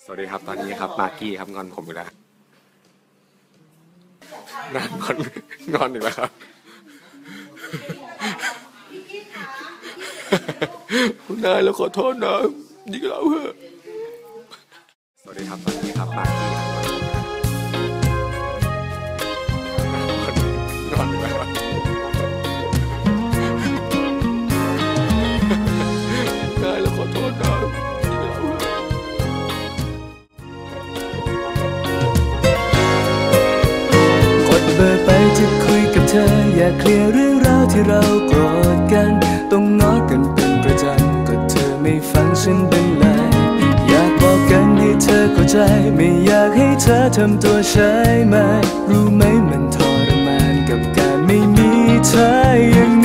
สวัสดีครับตอนนี้ครับมากกี้ครับงอนผมอีกแล้วนางงอนอีกแล้วครับคุณนายเราขอโทษนะยิงเราเถอะสวัสดีครับตอนนี้ครับมากกี้ครับงอนอีกแล้วครับนายเราขอโทษนะยิงเราเถอะกดเบอร์ไปจะคุยกับเธออยากเคลียร์เรื่องราวที่เราโกรธกันต้องง้อกันเป็นประจำก็เธอไม่ฟังฉันเป็นไรอยากบอกกันให้เธอเข้าใจไม่อยากให้เธอทำตัวเฉยไม่รู้ไหมมันทรมานกับการไม่มีเธออย่าง